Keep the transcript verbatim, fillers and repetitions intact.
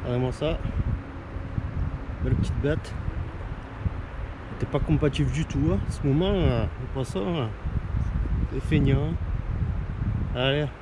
Regardez-moi ça. Belle petite bête. C'était pas compatible du tout. Hein. À ce moment, euh, le poisson, euh, c'est feignant. Allez.